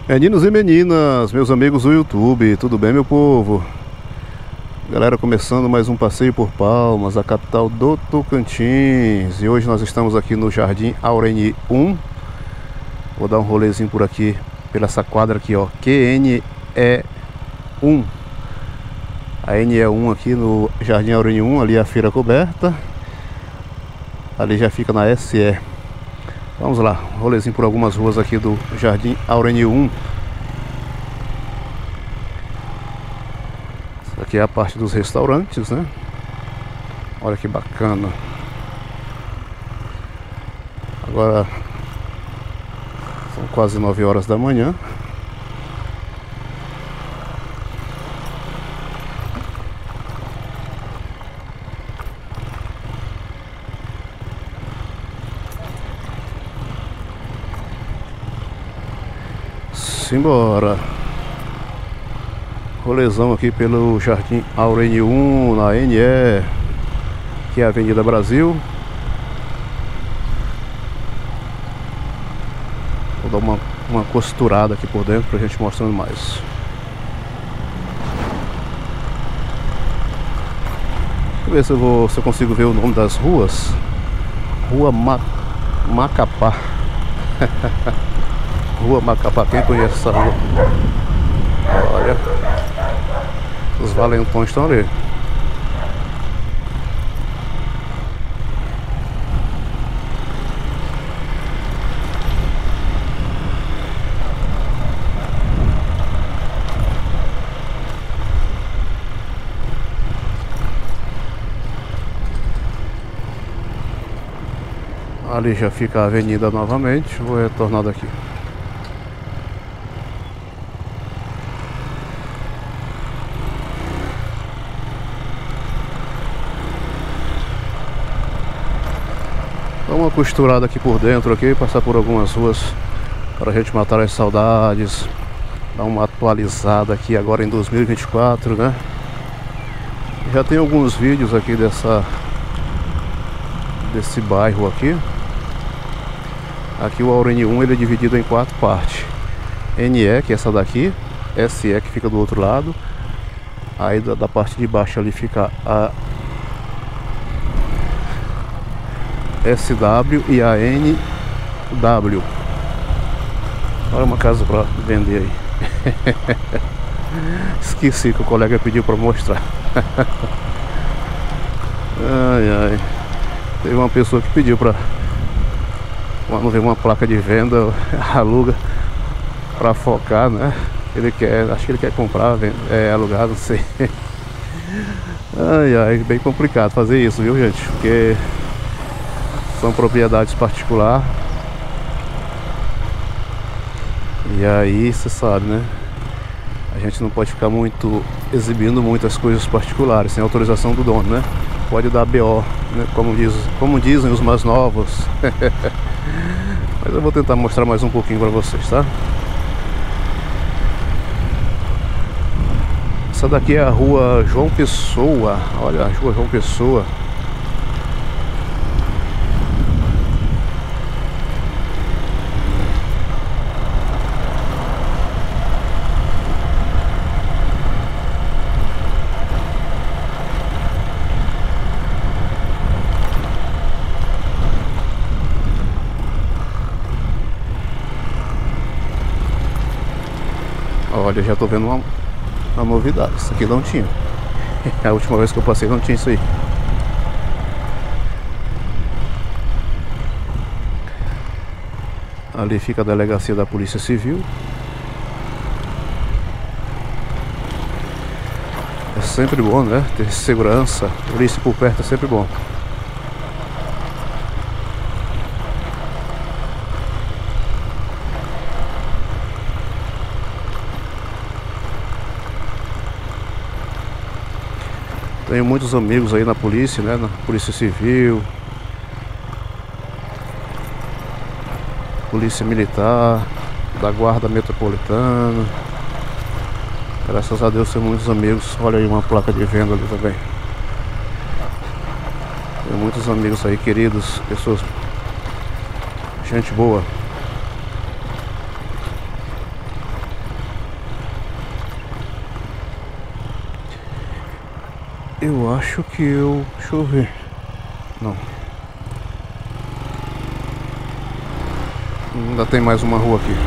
Meninos e meninas, meus amigos do YouTube, tudo bem, meu povo? Galera, começando mais um passeio por Palmas, a capital do Tocantins. E hoje nós estamos aqui no Jardim Aureni 1. Vou dar um rolezinho por aqui, pela essa quadra aqui, ó, QNE1. A NE1 aqui no Jardim Aureni 1, ali é a feira coberta. Ali já fica na SE. Vamos lá, rolezinho por algumas ruas aqui do Jardim Aureni 1. Essa aqui é a parte dos restaurantes, né? Olha que bacana. Agora são quase 9 horas da manhã. Simbora. Rolezão aqui pelo Jardim Aureni 1, na NE, que é a Avenida Brasil. Vou dar uma costurada aqui por dentro pra gente mostrando mais. Deixa eu ver se eu consigo ver o nome das ruas. Rua Macapá. Rua Macapá, quem conhece essa rua? Olha, os valentões estão ali. Ali já fica a avenida novamente. Vou retornar daqui. Dá uma costurada aqui por dentro aqui, passar por algumas ruas para a gente matar as saudades. Dar uma atualizada aqui agora em 2024, né? Já tem alguns vídeos aqui desse bairro aqui. Aqui o Aureni 1 ele é dividido em 4 partes. NE, que é essa daqui, SE, que fica do outro lado. Aí da parte de baixo ali fica a SW e a NW. Olha uma casa para vender aí. Esqueci que o colega pediu para mostrar. Ai, ai. Teve uma pessoa que pediu para, quando vê uma placa de venda, aluga para focar, né? Ele quer, acho que ele quer comprar, alugar, não sei. Ai, ai, bem complicado fazer isso, viu, gente? Porque são propriedades particulares. E aí, você sabe, né? A gente não pode ficar exibindo muitas coisas particulares sem autorização do dono, né? Pode dar BO, né? Como dizem os mais novos. Mas eu vou tentar mostrar mais um pouquinho para vocês, tá? Essa daqui é a rua João Pessoa. Olha, a rua João Pessoa. Olha, já tô vendo uma novidade. Isso aqui não tinha. A última vez que eu passei não tinha isso aí. Ali fica a delegacia da Polícia Civil. É sempre bom, né? Ter segurança, polícia por perto é sempre bom. Tenho muitos amigos aí na polícia, né? Na Polícia Civil, Polícia Militar, da Guarda Metropolitana. Graças a Deus tenho muitos amigos. Olha aí uma placa de venda ali também. Tenho muitos amigos aí, queridos, pessoas, gente boa. Eu acho que eu... Deixa eu ver. Não. Ainda tem mais uma rua aqui.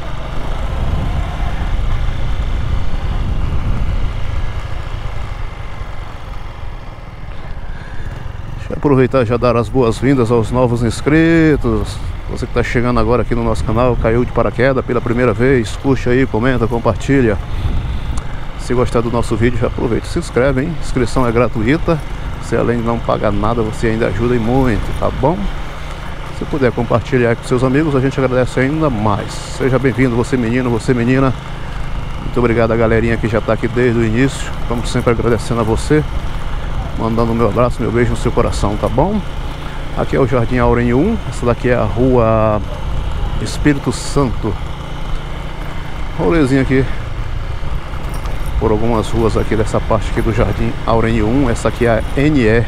Deixa eu aproveitar e já dar as boas-vindas aos novos inscritos. Você que está chegando agora aqui no nosso canal, caiu de paraquedas pela primeira vez, curte aí, comenta, compartilha. Se gostar do nosso vídeo, já aproveita, se inscreve, hein? Inscrição é gratuita. Você, além de não pagar nada, você ainda ajuda e muito, tá bom? Se puder compartilhar com seus amigos, a gente agradece ainda mais. Seja bem-vindo, você menino, você menina. Muito obrigado a galerinha que já está aqui desde o início. Como sempre, agradecendo a você, mandando meu abraço, meu beijo no seu coração, tá bom? Aqui é o Jardim Aurenho 1. Essa daqui é a Rua Espírito Santo. Rolezinho aqui por algumas ruas aqui dessa parte aqui do Jardim Aurenho 1. Essa aqui é a NE.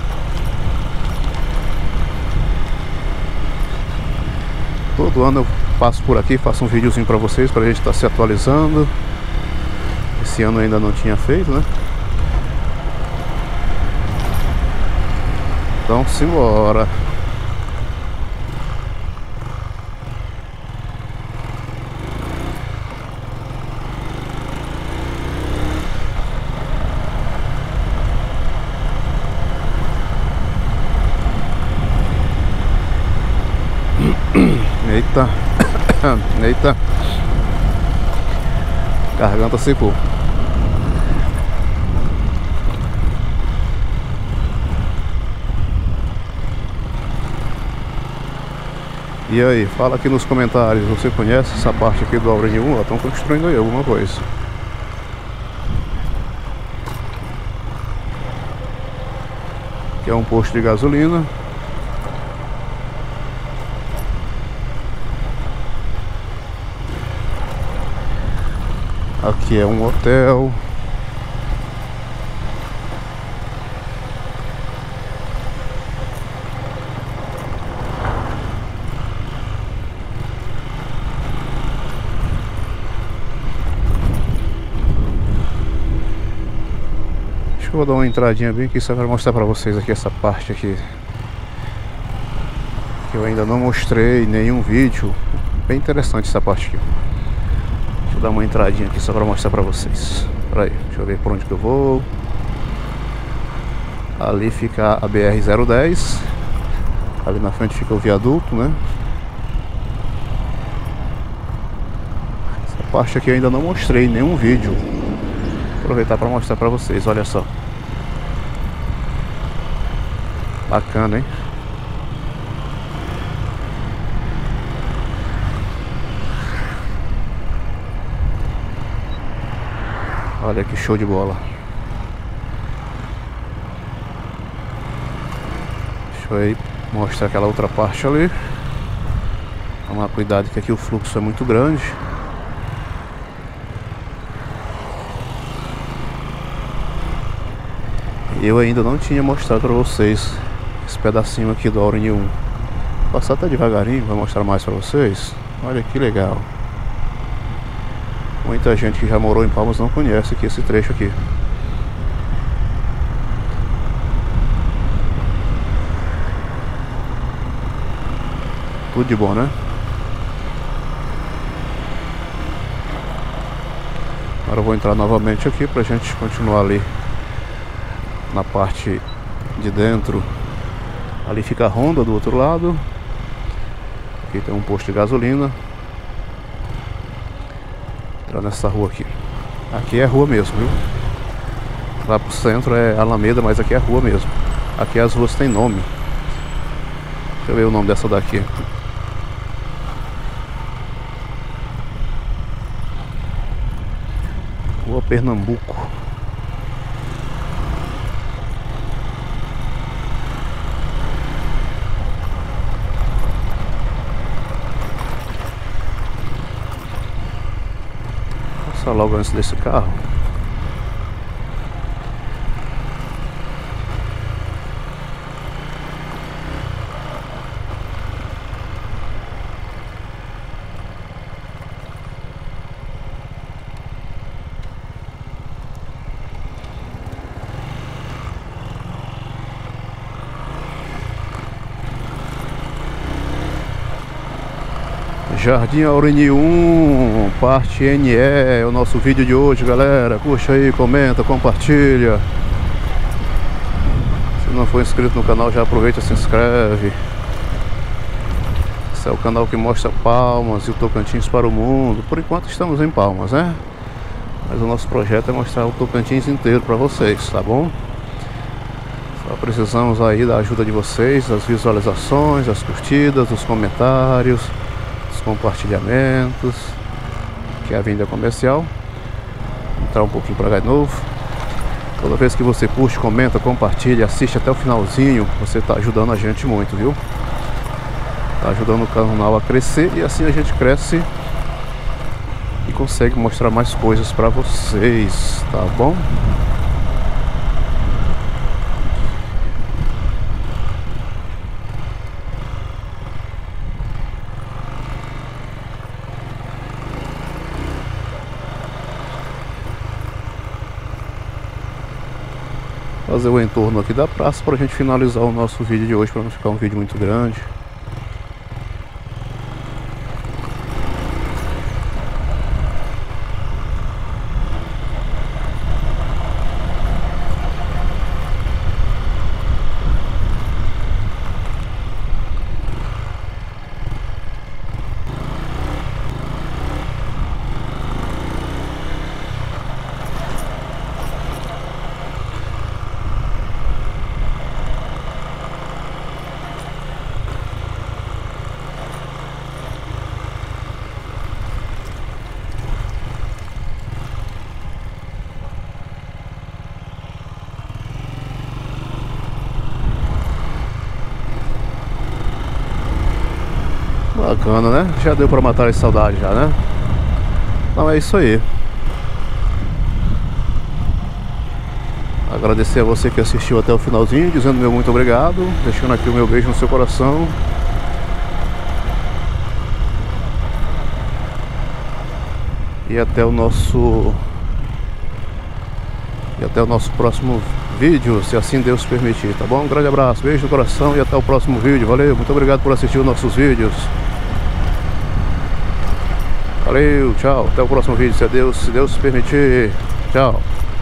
Todo ano eu passo por aqui, faço um videozinho pra vocês, pra gente estar se atualizando. Esse ano ainda não tinha feito, né? Então, simbora. Eita. Eita. Garganta secou. E aí, fala aqui nos comentários, você conhece essa parte aqui do Aurenho 1? Estão construindo aí alguma coisa. Aqui é um posto de gasolina. Aqui é um hotel. Acho que eu vou dar uma entradinha bem aqui só para mostrar para vocês aqui essa parte aqui que eu ainda não mostrei em nenhum vídeo. Bem interessante essa parte aqui. Deixa eu dar uma entradinha aqui só para mostrar para vocês. Pera aí, deixa eu ver por onde que eu vou. Ali fica a BR-010. Ali na frente fica o viaduto, né? Essa parte aqui eu ainda não mostrei em nenhum vídeo. Vou aproveitar para mostrar para vocês, olha só. Bacana, hein? Olha que show de bola. Deixa eu aí mostrar aquela outra parte ali. Tomar cuidado que aqui o fluxo é muito grande. Eu ainda não tinha mostrado para vocês esse pedacinho aqui do Aurenho 1. Vou passar até devagarinho, vou mostrar mais para vocês. Olha que legal. Muita gente que já morou em Palmas não conhece aqui esse trecho aqui. Tudo de bom, né? Agora eu vou entrar novamente aqui pra gente continuar ali na parte de dentro. Ali fica a Honda do outro lado. Aqui tem um posto de gasolina. Entrar nessa rua aqui. Aqui é rua mesmo, viu? Lá pro centro é Alameda, mas aqui é rua mesmo. Aqui as ruas têm nome. Deixa eu ver o nome dessa daqui. Rua Pernambuco. Passar logo antes desse carro. Jardim Aureni 1, parte NE, é o nosso vídeo de hoje, galera. Curte aí, comenta, compartilha. Se não for inscrito no canal, já aproveita e se inscreve. Esse é o canal que mostra Palmas e o Tocantins para o mundo. Por enquanto estamos em Palmas, né? Mas o nosso projeto é mostrar o Tocantins inteiro para vocês, tá bom? Só precisamos aí da ajuda de vocês, das visualizações, das curtidas, dos comentários, dos compartilhamentos. Que é a venda comercial. Vou entrar um pouquinho para cá de novo. Toda vez que você curte, comenta, compartilha, assiste até o finalzinho, você está ajudando a gente muito, viu? Tá ajudando o canal a crescer e assim a gente cresce e consegue mostrar mais coisas para vocês, tá bom? Fazer o entorno aqui da praça para a gente finalizar o nosso vídeo de hoje, para não ficar um vídeo muito grande. Bacana, né? Já deu pra matar a saudade já, né? Então é isso aí. Agradecer a você que assistiu até o finalzinho, dizendo meu muito obrigado, deixando aqui o meu beijo no seu coração. E até o nosso próximo vídeo, se assim Deus permitir, tá bom? Um grande abraço, beijo no coração e até o próximo vídeo. Valeu, muito obrigado por assistir os nossos vídeos. Valeu, tchau, até o próximo vídeo, se Deus permitir. Tchau.